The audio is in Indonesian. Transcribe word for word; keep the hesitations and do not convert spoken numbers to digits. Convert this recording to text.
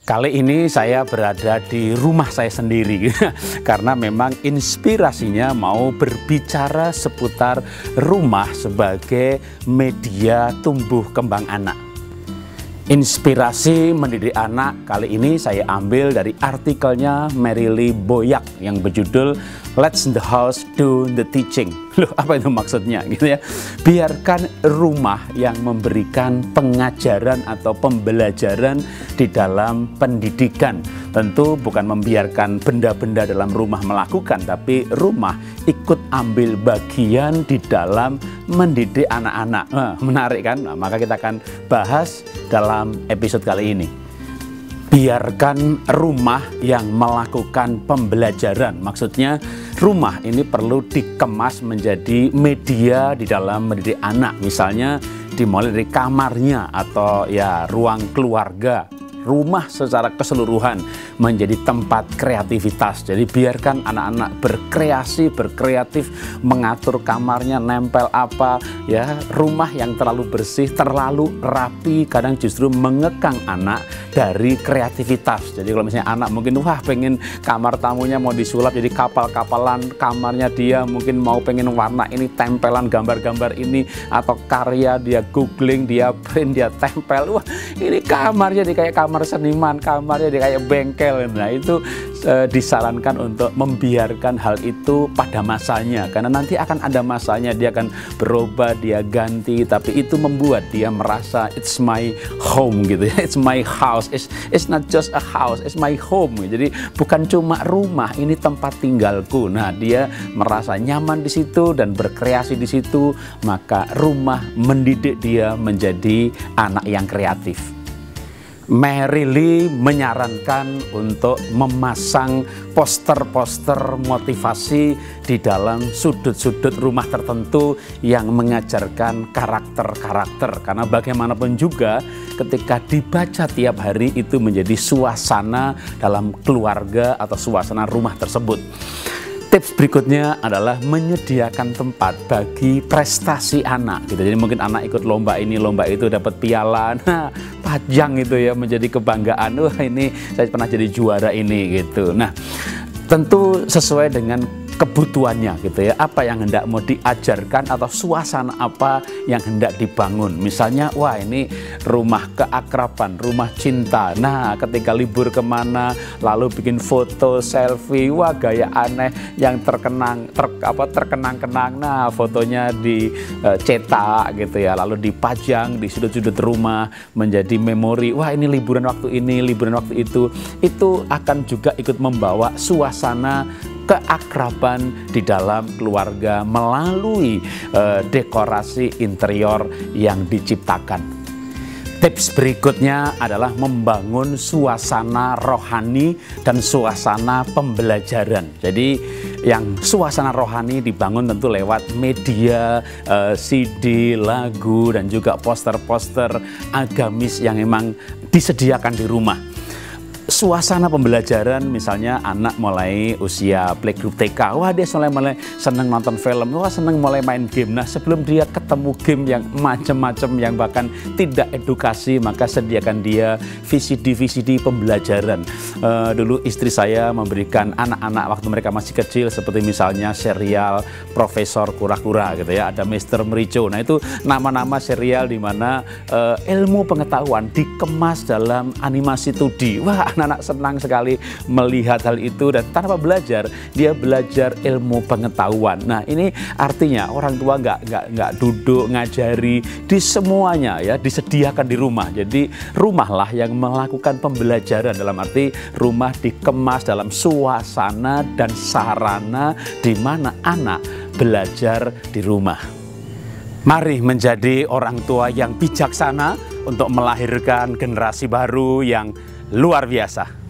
Kali ini saya berada di rumah saya sendiri karena memang inspirasinya mau berbicara seputar rumah sebagai media tumbuh kembang anak. Inspirasi mendidik anak kali ini saya ambil dari artikelnya Mary Lee Boyack yang berjudul Let the House Do the Teaching. Loh, apa itu maksudnya gitu ya? Biarkan rumah yang memberikan pengajaran atau pembelajaran di dalam pendidikan. Tentu bukan membiarkan benda-benda dalam rumah melakukan, tapi rumah ikut ambil bagian di dalam mendidik anak-anak. Nah, menarik kan? Nah, maka kita akan bahas dalam episode kali ini. Biarkan rumah yang melakukan pembelajaran. Maksudnya rumah ini perlu dikemas menjadi media di dalam mendidik anak. Misalnya dimulai dari kamarnya atau ya ruang keluarga. Rumah secara keseluruhan menjadi tempat kreativitas. Jadi biarkan anak-anak berkreasi, berkreatif, mengatur kamarnya, nempel apa ya. Rumah yang terlalu bersih, terlalu rapi kadang justru mengekang anak dari kreativitas. Jadi kalau misalnya anak mungkin wah pengen kamar tamunya mau disulap jadi kapal-kapalan, kamarnya dia mungkin mau pengen warna ini, tempelan gambar-gambar ini, atau karya dia googling, dia print, dia tempel. Wah, ini kamarnya di kayak kamar seniman, kamarnya dia kayak bengkel. Nah itu e, disarankan untuk membiarkan hal itu pada masanya, karena nanti akan ada masanya dia akan berubah, dia ganti, tapi itu membuat dia merasa it's my home gitu ya, it's my house, it's, it's not just a house, it's my home. Jadi bukan cuma rumah, ini tempat tinggalku. Nah dia merasa nyaman di situ dan berkreasi di situ, maka rumah mendidik dia menjadi anak yang kreatif. Mary Lee menyarankan untuk memasang poster-poster motivasi di dalam sudut-sudut rumah tertentu yang mengajarkan karakter-karakter. Karena bagaimanapun juga ketika dibaca tiap hari itu menjadi suasana dalam keluarga atau suasana rumah tersebut. Tips berikutnya adalah menyediakan tempat bagi prestasi anak gitu. Jadi mungkin anak ikut lomba ini, lomba itu, dapat piala. Nah, pajang itu ya menjadi kebanggaan. Wah, ini saya pernah jadi juara ini gitu. Nah, tentu sesuai dengan kebutuhannya gitu ya, apa yang hendak mau diajarkan atau suasana apa yang hendak dibangun. Misalnya wah ini rumah keakraban, rumah cinta. Nah ketika libur kemana lalu bikin foto selfie, wah gaya aneh yang terkenang ter, apa terkenang-kenang. Nah fotonya dicetak gitu ya, lalu dipajang di sudut-sudut rumah menjadi memori. Wah ini liburan waktu ini, liburan waktu itu. Itu akan juga ikut membawa suasana keakraban di dalam keluarga melalui uh, dekorasi interior yang diciptakan. Tips berikutnya adalah membangun suasana rohani dan suasana pembelajaran. Jadi yang suasana rohani dibangun tentu lewat media, uh, C D, lagu, dan juga poster-poster agamis yang memang disediakan di rumah. Suasana pembelajaran misalnya anak mulai usia playgroup T K, wah dia mulai mulai seneng nonton film, wah seneng mulai main game. Nah sebelum dia ketemu game yang macam-macam yang bahkan tidak edukasi, maka sediakan dia V C D-V C D pembelajaran. Uh, dulu istri saya memberikan anak-anak waktu mereka masih kecil seperti misalnya serial Profesor Kura-Kura gitu ya, ada Mister Merico. Nah itu nama-nama serial di mana uh, ilmu pengetahuan dikemas dalam animasi dua D. Wah anak-anak senang sekali melihat hal itu, dan tanpa belajar dia belajar ilmu pengetahuan. Nah ini artinya orang tua nggak nggak nggak duduk ngajari di semuanya ya, disediakan di rumah. Jadi rumahlah yang melakukan pembelajaran, dalam arti rumah dikemas dalam suasana dan sarana di mana anak belajar di rumah. Mari menjadi orang tua yang bijaksana untuk melahirkan generasi baru yang luar biasa.